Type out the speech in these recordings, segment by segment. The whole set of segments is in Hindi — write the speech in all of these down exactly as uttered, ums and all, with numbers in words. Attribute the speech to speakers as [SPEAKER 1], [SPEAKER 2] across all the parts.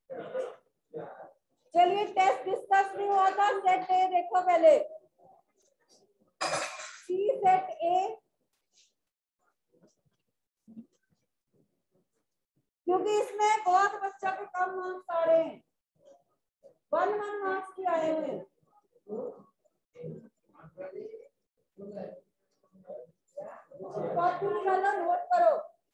[SPEAKER 1] चलिए टेस्ट डिस्कस नहीं हुआ था, सेट ए देखो पहले। सी सेट ए, क्योंकि इसमें बहुत बच्चा के कम मार्क्स आ रहे हैं, वन वन मार्क्स की आए हुए हैं। कॉपी निकालो, नोट करो।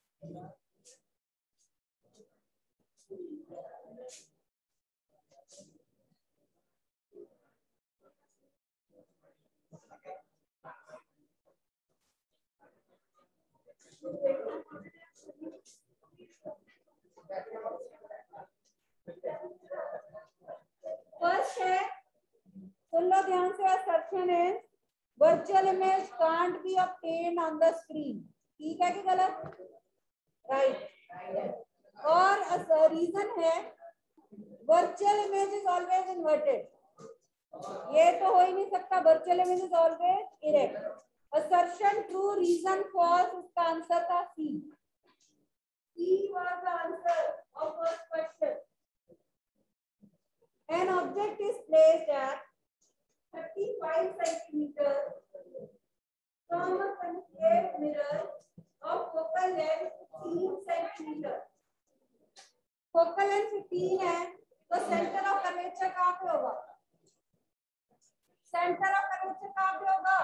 [SPEAKER 1] फर्स्ट है, सुन लो ध्यान से, असर्शन है virtual image can't be obtained on the screen. ठीक है कि गलत? राइट। और रीजन है virtual image is always inverted. ये तो हो ही नहीं सकता, virtual image is always erect. Assertion true, reason false. उसका आंसर था C. C was the answer of first question. An object is placed at thirty-five centimeters from a concave mirror of focal length fifteen centimeters. Focal length fifteen है, तो सेंटर ऑफ कर्वेचर कहाँ पे होगा? सेंटर ऑफ कर्वेचर कहाँ पे होगा?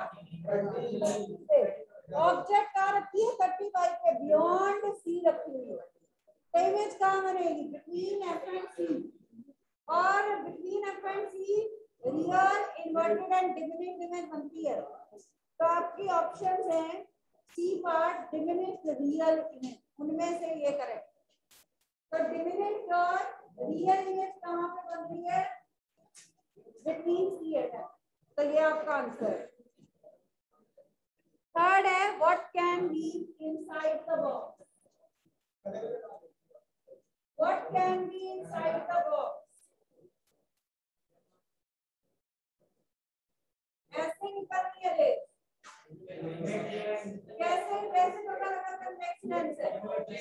[SPEAKER 1] ऑब्जेक्ट कहाँ रखी है? thirty-five पे, बियॉन्ड सी रखी हुई है, तो इमेज कहाँ बनेगी? Between F and C. और between F and C real, inverted and diminished image बनती है। तो आपकी ऑप्शंस हैं C part, diminished, real image, उनमें से ये करेक्ट। तो डिमिनिश्ड और रियल इमेज कहाँ पे बन रही है? बिटवीन सी एंड एफ, तो ये आपका आंसर है। थर्ड है what can be inside the box. What can be inside the box? ऐसे निकलती है रेस, कैसे कैसे पता लगा कन्वेक्स लेंस है?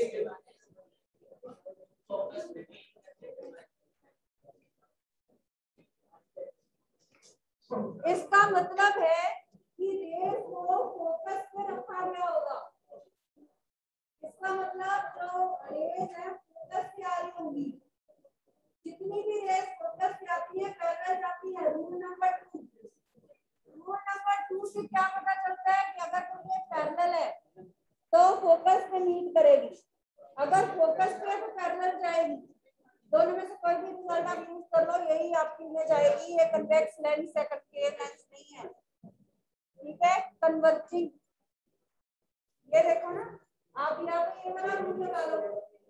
[SPEAKER 1] इसका मतलब है कि रेस को फोकस पे रखा गया होगा। इसका मतलब जो रेस है फोकस से आ रही होंगी। जितनी भी रेस फोकस से आती है पैरेलल जाती है। Rule number two, rule number two से क्या पता चलता है कि अगर कोई रेस पैरेलल है तो फोकस में मीट करेगी, अगर फोकस पे तो पैरेलल जाएगी। दोनों में से कोई भी रिजल्ट आप यूज कर लो, यही आपकी इमेज आएगी। ये कन्वेक्स लेंस है, कनकेव लेंस नहीं है। ठीक है, कन्वर्जिंग। ये देखो ना, आप यहाँ पे ये वाला रूल लगा लो,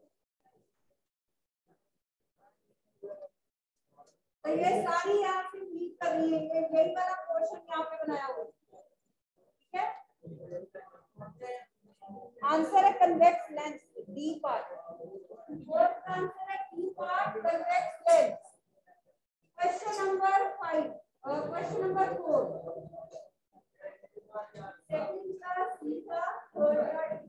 [SPEAKER 1] तो ये सारी यहाँ से मीट कर रही है। ये यही वाला पोर्शन यहाँ पे बनाया हुआ है। ठीक है, आंसर है convex lens, D part. Fourth answer है D part, convex lens. Question number five, question number four, second का सी का third.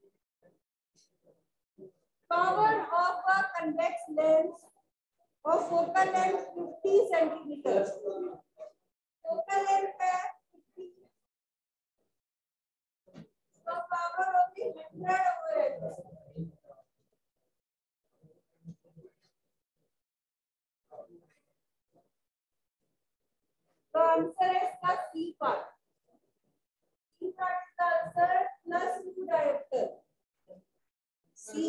[SPEAKER 1] Power of a convex lens और focal length fifty centimetre. Focal length है fifty, तो पावर होगी one hundred ओवर एच। तो आंसर है इसका सी पार्ट। सी पार्ट का answer plus two dioptre C.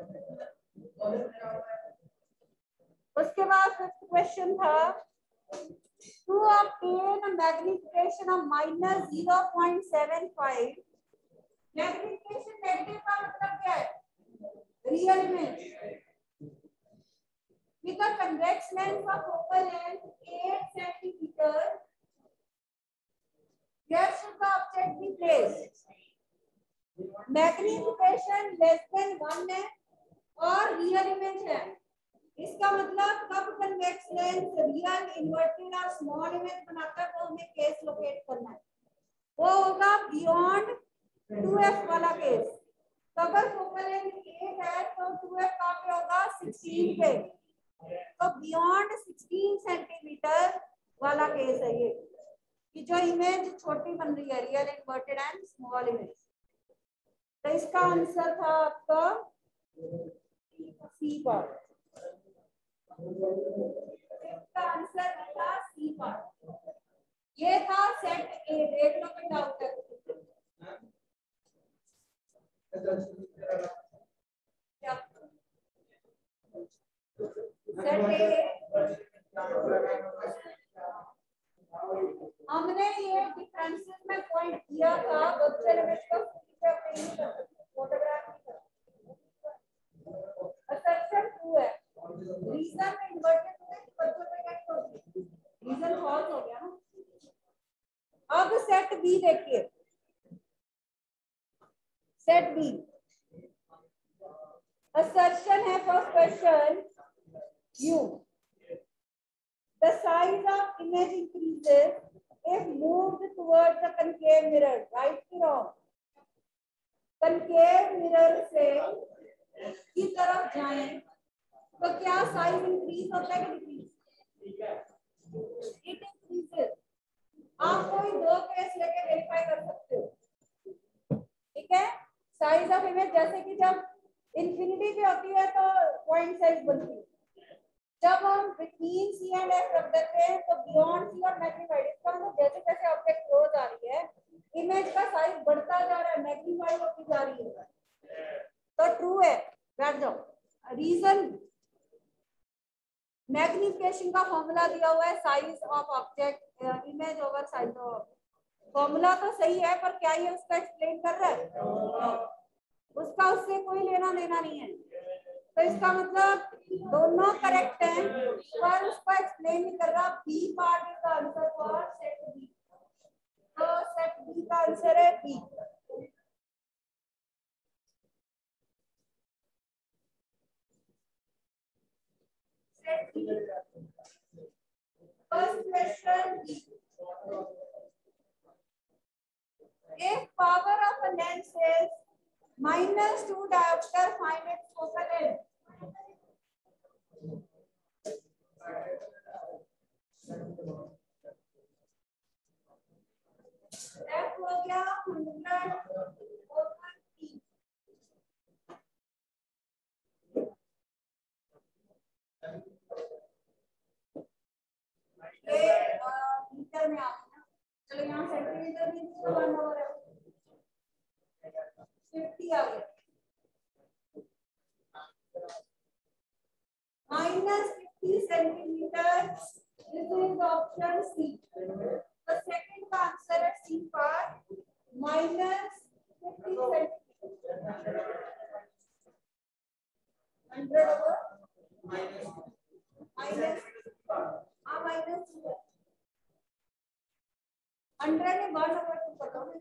[SPEAKER 1] उसके बाद फिफ्थ क्वेश्चन था to obtain magnification of minus zero point seven five. Magnification negative का मतलब क्या है? Real image with a convex lens of focal length eight centimeters, where should the object be placed? Magnification less than one है और रियल इमेज है। इसका मतलब कब कन्वेक्स लेंस रियल, इन्वर्टेड और स्मॉल इमेज बनाता है तो हमें केस लोकेट करना है, वो होगा बियॉन्ड टू एफ वाला केस। तो अगर फोकल लेंथ एट है तो टू एफ कहाँ पे होगा? सिक्सटीन पे। बियॉन्ड सिक्सटीन सेंटीमीटर वाला केस है ये, कि जो इमेज छोटी बन रही है, real inverted and small image. तो इसका आंसर था आपका सी पार्ट। इसका आंसर था सी पार्ट। ये था सेट ए। देख लो कोई डाउट है सेट ए। हमने ये डिफरेंसेस में पॉइंट किया था, बच्चे ने इसको फोटोग्राफ असर्शन ट्रू है, रीजन में इन्वर्टेड है, बच्चों पे क्या रीजन फॉल्स हो गया ना। अब सेट बी देखिए, सेट बी assertion है first question, you the size of image increases if moved towards the concave mirror, right or wrong? concave mirror से की तरफ जाएं तो क्या साइज इंक्रीज होता है कि डिक्रीज? It increases. आप कोई दो केस लेके वेरीफाई कर सकते हो, ठीक है। साइज ऑफ इमेज जैसे कि जब इंफिनिटी पे होती है तो पॉइंट साइज बनती है, जब हम बिटवीन सी एंड एफ रख देते हैं तो बियॉन्ड सी और मैग्नीफाइड। इसका मतलब जैसे जैसे ऑब्जेक्ट क्लोज आ रही है इमेज का साइज बढ़ता जा रहा है, मैग्नीफाइड होती जा रही है, तो ट्रू है। बैठ जाओ। रीजन मैग्निफिकेशन का फॉर्मूला दिया हुआ है, size of object image over size of. Formula तो सही है पर क्या ये उसका एक्सप्लेन कर रहा है? उसका उससे कोई लेना देना नहीं है। तो इसका मतलब दोनों करेक्ट हैं पर उसको एक्सप्लेन नहीं कर रहा। B part is the answer for set B. तो सेट बी का आंसर है B. Set B first question B. If power of a lens is minus two diopter, find its focal length. F हो गया हंड्रेड ओवर टी। ये मीटर में आ गया ना, चलो यहाँ सेंटीमीटर में वन ओवर है, फिफ्टी आ गया। Minus fifty centimetre, this is option C. The second का आंसर है C part, minus fifty centimetre. Hundred over minus हाँ माइनस हंड्रेड में वन ओवर टू कर दो।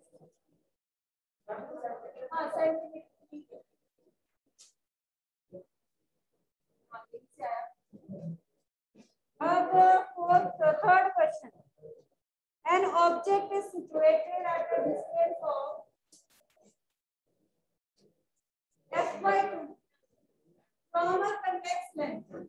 [SPEAKER 1] हाँ सेंटीमीटर ठीक है। अब fourth third question, an object is situated at a distance of f by two from a convex lens.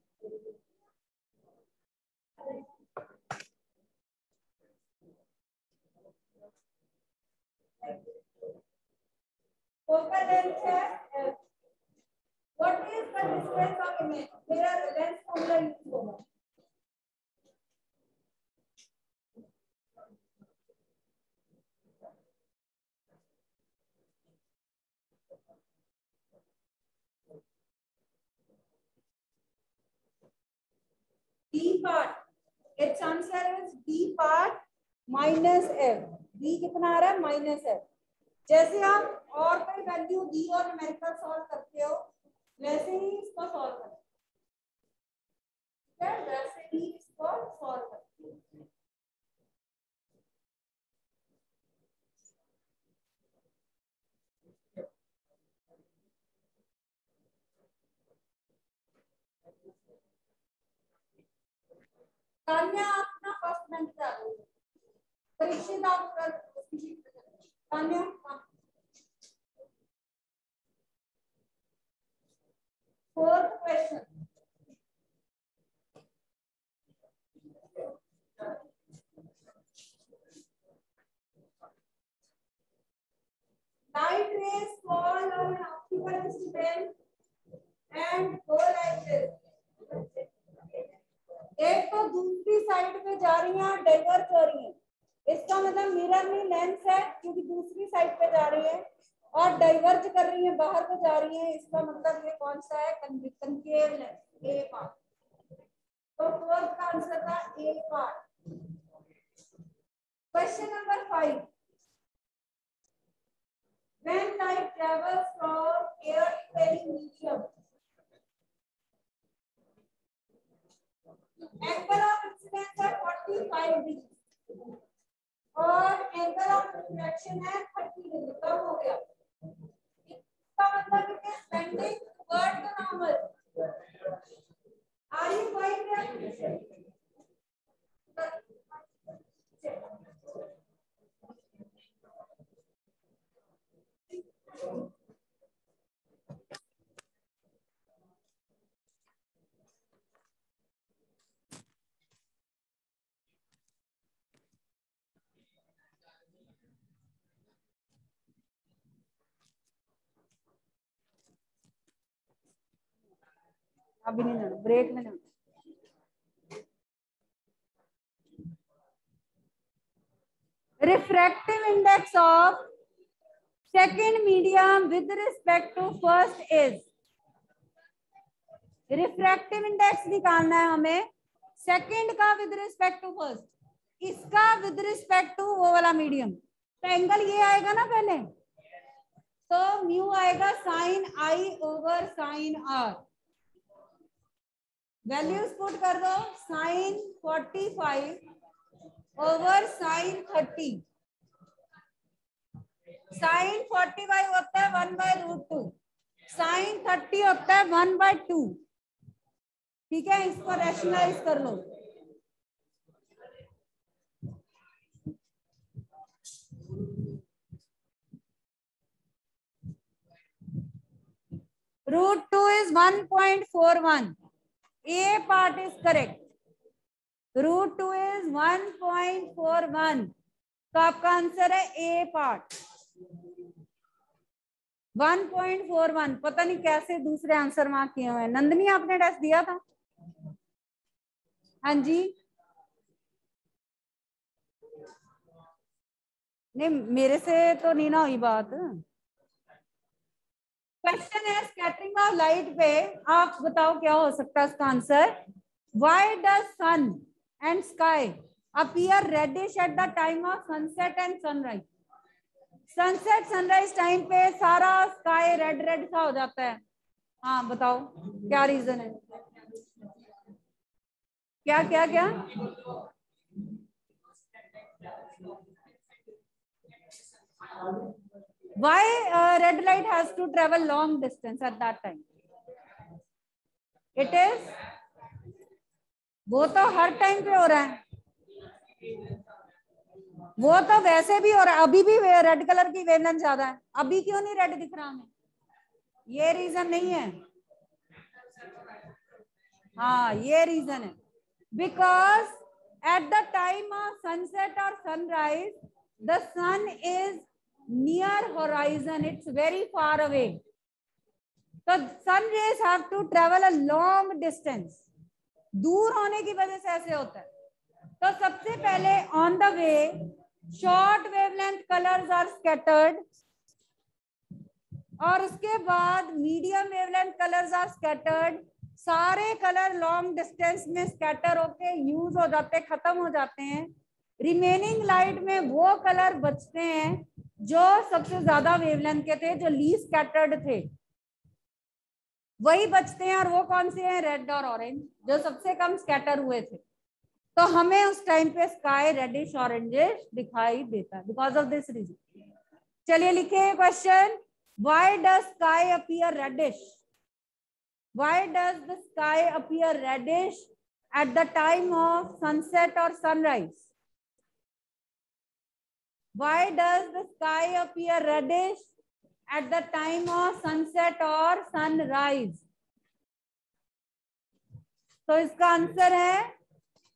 [SPEAKER 1] Focal length है f. What is the distance of image? मेरा lens formula use होगा। D part, its answer is D part minus f. D कितना आ रहा है? Minus f। जैसे आप और कोई वैल्यू दी और न्यूमेरिकल सॉल्व करते हो वैसे ही इसको सॉल्व करें, ठीक है? वैसे ही इसको सॉल्व करें। तान्या अपना फर्स्ट बेंच पे आ गई, परीक्षित आप Tanya fourth question, have an optical distance and go like this. एक तो दूसरी साइड पे जा रही है, डाइवर्ज हो रही है, इसका मतलब मिरर में लेंस है क्योंकि दूसरी साइड पे जा रही है, और डाइवर्ज कर रही है, बाहर को जा रही है, इसका मतलब ये कौन सा है, कनकेव लेंस, ए पार्ट। तो फोर्थ का आंसर था A part. Question number five, when light travels from air to any medium, angle of incidence है पैंतालीस डिग्री और एंगल ऑफ रिफ्लेक्शन है तीस डिग्री। कम हो गया, इसका मतलब it is bending toward the normal. Are you going there? अभी नहीं जाना, ब्रेक में जाना। Refractive index of second medium with respect to first is, refractive index निकालना है हमें सेकंड का विद रिस्पेक्ट टू फर्स्ट, इसका विद रिस्पेक्ट टू वो वाला मीडियम। तो एंगल ये आएगा ना पहले, तो म्यू आएगा sine I over sine R. Values put कर दो, sine forty five over sine thirty. Sine forty five होता है one by root two, sine thirty होता है वन बाय टू। ठीक है, इसको रैशनलाइज कर लो। Root two is one point four one, A part is correct. Root two is one point four one, तो आपका आंसर है A part one point four one. पता नहीं कैसे दूसरे आंसर मार्क किए हुए हैं। नंदनी आपने टेस्ट दिया था? हाँ जी, नहीं मेरे से तो नहीं ना हुई बात। क्वेश्चन है स्कैटरिंग ऑफ लाइट पे, आप बताओ क्या हो सकता है इसका answer. Why does sun and sky appear reddish at the time of sunset and sunrise? Sunset sunrise time पे सारा स्काई रेड रेड सा हो जाता है। हाँ बताओ क्या रीजन है? क्या क्या क्या? Why uh, red light has to travel long distance at that time? It is, वो तो हर टाइम पे हो रहा है, वो तो वैसे भी हो रहा है। अभी भी रेड कलर की वेवलेंथ ज्यादा है, अभी क्यों नहीं रेड दिख रहा हमें? ये रीजन नहीं है। हाँ ये रीजन है, because at the time of sunset और sunrise the sun is near horizon, it's very far away, तो sun rays have to travel a long distance. दूर होने की वजह से ऐसे होता है। तो सबसे पहले on the way short wavelength colours are scattered, और उसके बाद medium wavelength colours are scattered. सारे कलर लॉन्ग डिस्टेंस में स्कैटर होके यूज हो जाते, खत्म हो जाते हैं। रिमेनिंग लाइट में वो कलर बचते हैं जो सबसे ज्यादा वेवलेंथ के थे, जो लीस्ट स्कैटर्ड थे, वही बचते हैं। और वो कौन से हैं? रेड और ऑरेंज, जो सबसे कम स्कैटर हुए थे। तो हमें उस टाइम पे स्काई रेडिश ऑरेंजिश दिखाई देता है बिकॉज ऑफ दिस रीजन। चलिए लिखे question, why does sky appear reddish? Why does the sky appear reddish at the time of sunset और sunrise? Why does the sky appear reddish at the time of sunset or sunrise? तो इसका आंसर है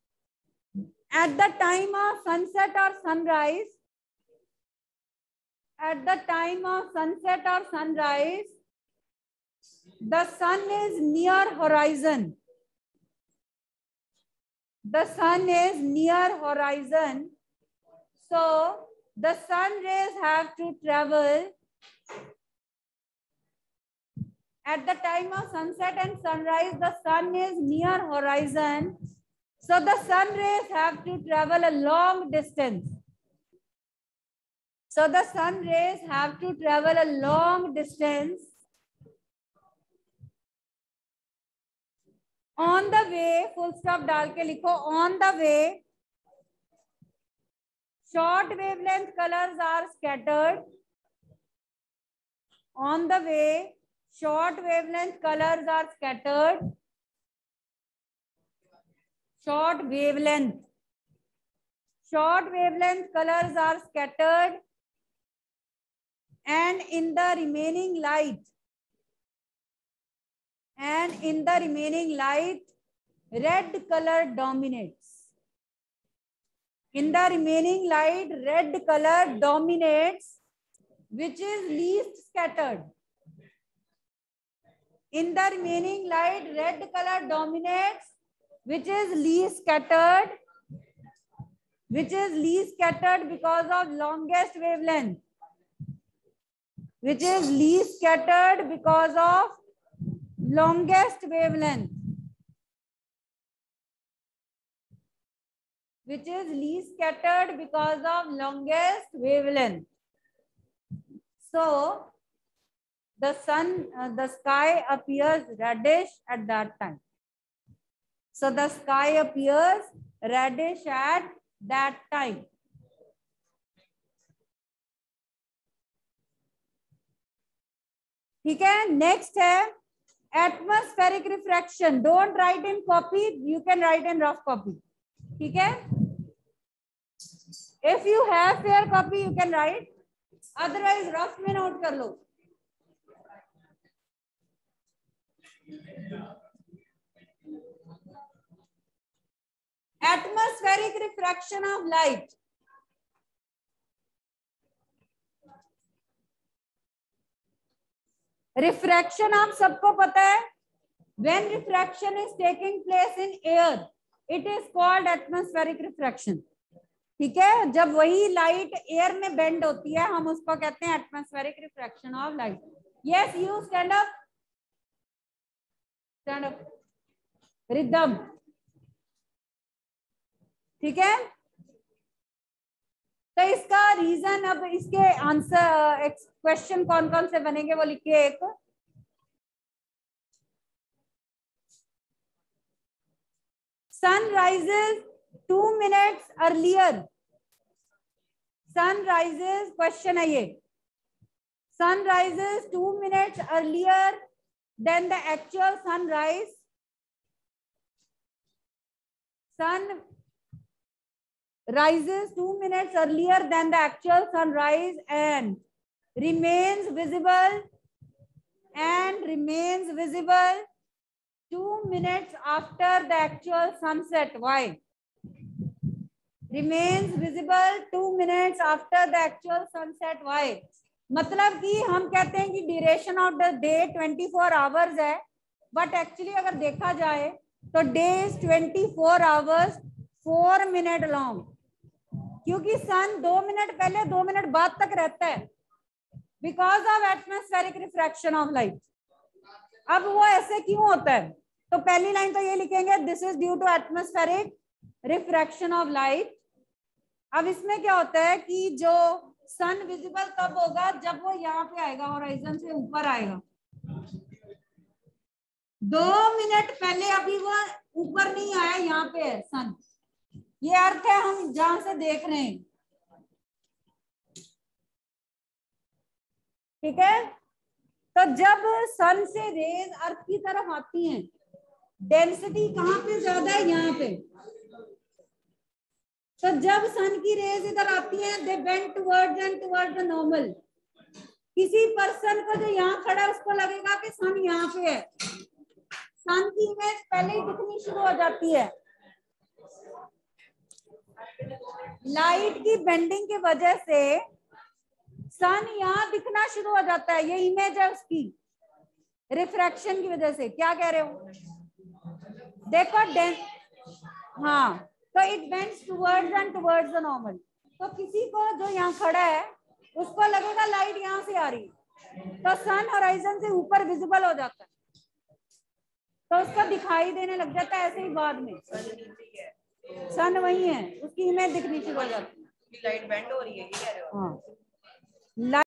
[SPEAKER 1] at the time of sunset or sunrise at the time of sunset or sunrise, the sun is near horizon. The sun is near horizon. So the sun rays have to travel at the time of sunset and sunrise. The sun is near horizon. So the sun rays have to travel a long distance. So the sun rays have to travel a long distance. On the way, full stop डाल के लिखो, on the way, short wavelength colors are scattered. On the way, short wavelength colors are scattered. Short wavelength. Short wavelength colors are scattered. And in the remaining light, and in the remaining light, red color dominates. In the remaining light, red color dominates, which is least scattered. In the remaining light, red color dominates, which is least scattered, which is least scattered because of longest wavelength, which is least scattered because of longest wavelength, which is least scattered because of longest wavelength. So the sun, uh, the sky appears reddish at that time. So the sky appears reddish at that time. ठीक है, नेक्स्ट है atmospheric refraction. Don't write in copy, you can write in rough copy. ठीक है, if you have fair copy you can write, otherwise rough में नोट कर लो. Atmospheric refraction of light. Refraction आप सबको पता है, when refraction is taking place in air it is called atmospheric refraction. ठीक है, जब वही लाइट एयर में बेंड होती है हम उसको कहते हैं atmospheric refraction of light. Yes, you stand up, stand up, Ridham. ठीक है, तो इसका रीजन, अब इसके आंसर क्वेश्चन कौन कौन से बनेंगे वो लिखिए. एक, sun rises two minutes earlier. Sun rises, question है ये, sun rises two minutes earlier than the actual sunrise. Sun rises two minutes earlier than the actual sunrise and remains visible and remains visible two minutes after the actual sunset. Why? Remains visible two minutes after the actual sunset. Why? मतलब कि हम कहते हैं कि duration of the day twenty four hours है, बट एक्चुअली अगर देखा जाए तो day is twenty four hours four minute long, क्योंकि सन दो मिनट पहले दो मिनट बाद तक रहता है because of atmospheric refraction of light. अब वो ऐसे क्यों होता है, तो पहली लाइन तो ये लिखेंगे, this is due to atmospheric refraction of light. अब इसमें क्या होता है कि जो सन विजिबल कब होगा, जब वो यहाँ पे आएगा, होराइजन से ऊपर आएगा. दो मिनट पहले अभी वो ऊपर नहीं आया, यहाँ पे है सन. ये अर्थ है हम जहां से देख रहे हैं. ठीक है, तो जब सन से रेज अर्थ की तरफ आती हैं, डेंसिटी कहाँ पे ज्यादा है, यहाँ पे. तो जब सन की रेज इधर आती हैं, they bend towards and towards the normal. किसी पर्सन को जो यहाँ खड़ा है उसको लगेगा कि सन यहाँ पे है. सन की इमेज पहले ही दिखनी शुरू हो जाती है. लाइट की बेंडिंग की वजह से सन यहाँ दिखना शुरू हो जाता है, ये इमेज है उसकी रिफ्रैक्शन की वजह से। क्या कह रहे हो? देखो डें हाँ, तो it bends towards and towards the normal. तो किसी को जो यहाँ खड़ा है उसको लगेगा लाइट यहाँ से आ रही है, तो सन होराइजन से ऊपर विजिबल हो जाता है, तो उसको दिखाई देने लग जाता है। ऐसे ही बाद में सन वही है, उसकी इमेज दिखनी शुरू हो जाती है।
[SPEAKER 2] लाइट बेंड हो रही है, ये कह रहे हो?
[SPEAKER 1] हाँ,